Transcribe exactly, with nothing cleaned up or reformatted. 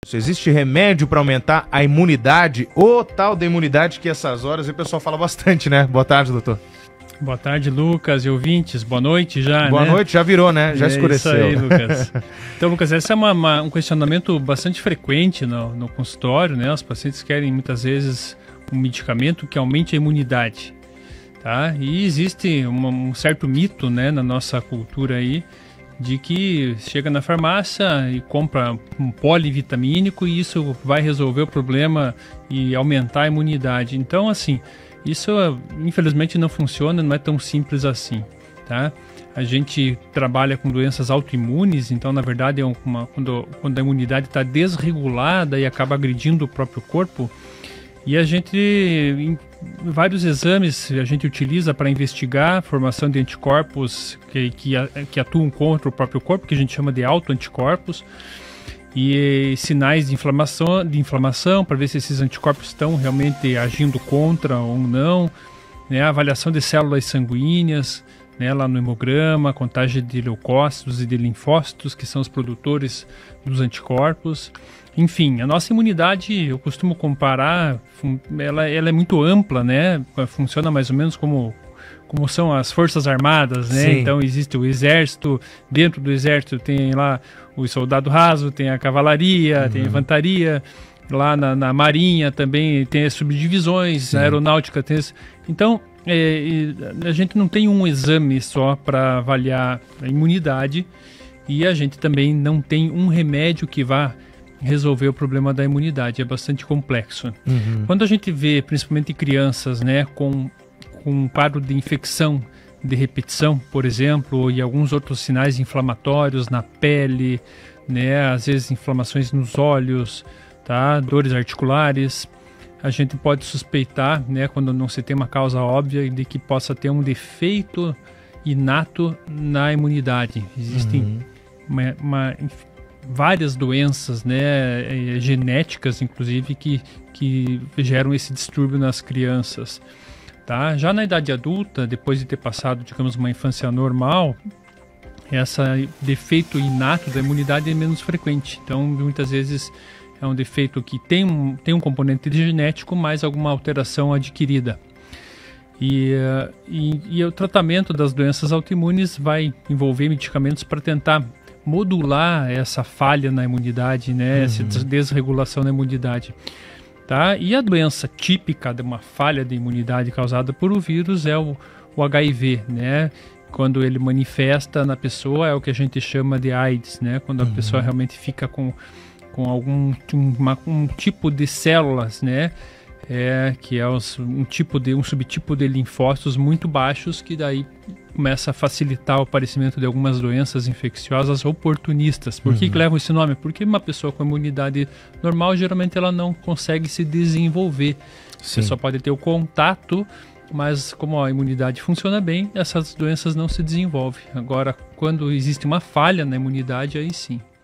Se existe remédio para aumentar a imunidade, ou tal da imunidade que essas horas o pessoal fala bastante, né? Boa tarde, doutor. Boa tarde, Lucas e ouvintes. Boa noite já, Boa né? noite, já virou, né? Já é escureceu. Isso aí, Lucas. Então, Lucas, esse é uma, uma, um questionamento bastante frequente no, no consultório, né? Os pacientes querem muitas vezes um medicamento que aumente a imunidade, tá? E existe uma, um certo mito, né, na nossa cultura aí, de que chega na farmácia e compra um polivitamínico e isso vai resolver o problema e aumentar a imunidade. Então, assim, isso infelizmente não funciona, não é tão simples assim, tá? A gente trabalha com doenças autoimunes, então na verdade é uma, quando, quando a imunidade está desregulada e acaba agredindo o próprio corpo, e a gente, em vários exames, a gente utiliza para investigar a formação de anticorpos que, que, que atuam contra o próprio corpo, que a gente chama de autoanticorpos, e sinais de inflamação, de inflamação para ver se esses anticorpos estão realmente agindo contra ou não, né? A avaliação de células sanguíneas, né, lá no hemograma, contagem de leucócitos e de linfócitos, que são os produtores dos anticorpos. Enfim, a nossa imunidade, eu costumo comparar, ela, ela é muito ampla, né? Funciona mais ou menos como, como são as Forças Armadas, né? Sim. Então existe o exército, dentro do exército tem lá o soldado raso, tem a cavalaria, uhum. tem a infantaria, lá na, na marinha também tem as subdivisões, Sim. a aeronáutica tem... As... Então, é, a gente não tem um exame só para avaliar a imunidade e a gente também não tem um remédio que vá resolver o problema da imunidade, é bastante complexo. Uhum. Quando a gente vê, principalmente crianças, né, com, com um quadro de infecção de repetição, por exemplo, e alguns outros sinais inflamatórios na pele, né, às vezes inflamações nos olhos, tá, dores articulares, a gente pode suspeitar, né, quando não se tem uma causa óbvia, de que possa ter um defeito inato na imunidade. Existem uhum. uma, uma várias doenças, né, genéticas, inclusive, que, que geram esse distúrbio nas crianças, tá? Já na idade adulta, depois de ter passado, digamos, uma infância normal, esse defeito inato da imunidade é menos frequente. Então, muitas vezes, é um defeito que tem um, tem um componente genético, mais alguma alteração adquirida. E, uh, e, e o tratamento das doenças autoimunes vai envolver medicamentos para tentar modular essa falha na imunidade, né? Uhum. Essa desregulação na imunidade, tá? E a doença típica de uma falha de imunidade causada por o vírus é o, o H I V, né? Quando ele manifesta na pessoa é o que a gente chama de AIDS, né? Quando a uhum. pessoa realmente fica com, com algum uma, um tipo de células, né? É, que é os, um tipo de um subtipo de linfócitos muito baixos, que daí começa a facilitar o aparecimento de algumas doenças infecciosas oportunistas. Por que, uhum. que levam esse nome? Porque uma pessoa com imunidade normal, geralmente ela não consegue se desenvolver. Sim. Você só pode ter o contato, mas como a imunidade funciona bem, essas doenças não se desenvolvem. Agora, quando existe uma falha na imunidade, aí sim.